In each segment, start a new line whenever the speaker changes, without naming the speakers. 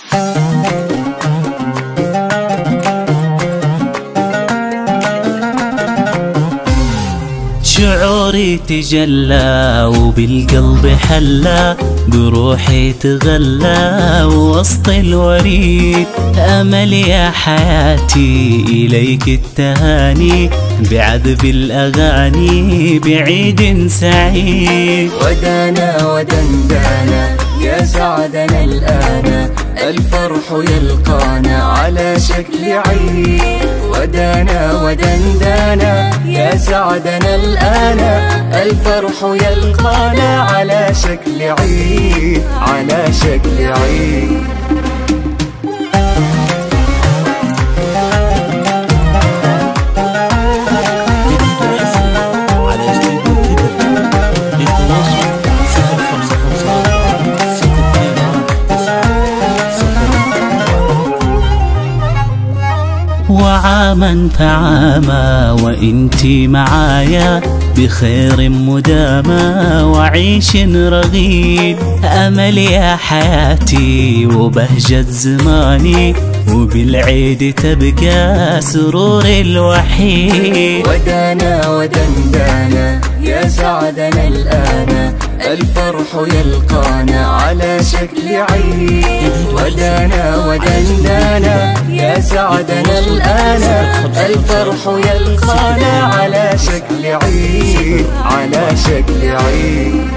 شعوري تجلى وبالقلب حلى، بروحي تغلى وسط الوريد. أمل يا حياتي إليك التهاني، بعذب الأغاني بعيد سعيد.
ودانا ودندانا يا سعدنا الآن، الفرح يلقانا على شكل عيد. ودانا ودندانا يا سعدنا الآن، الفرح يلقانا على شكل عيد، على شكل عيد.
وعاما فعاما وانتي معايا، بخير مداما وعيش رغيد. أمل يا حياتي وبهجة زماني، وبالعيد تبقى سرور الوحيد.
ودانا ودندانا يا سعدنا الآن، الفرح يلقانا على شكل عيد. ودانا ودندانا يا سعدنا الآن، الفرح يلقانا على شكل عيد، على شكل عيد.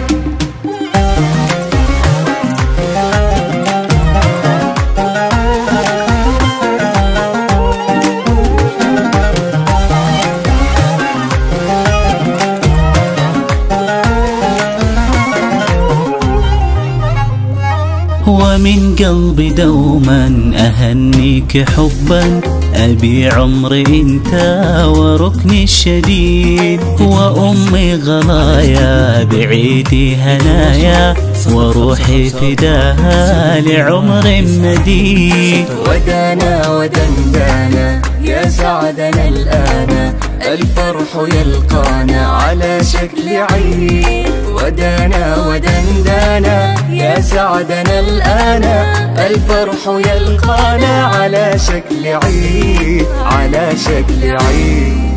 ومن قلبي دوما أهنيك حبا، أبي عمري انت وركني الشديد. وأمي غلايا بعيدي هنايا، وروحي فداها لعمر مديد.
ودانا ودندانا يا سعدنا الآن، الفرح يلقانا على شكل عيد. ودانا ودندانا يا سعدنا الآن، الفرح يلقانا على شكل عيد، على شكل عيد.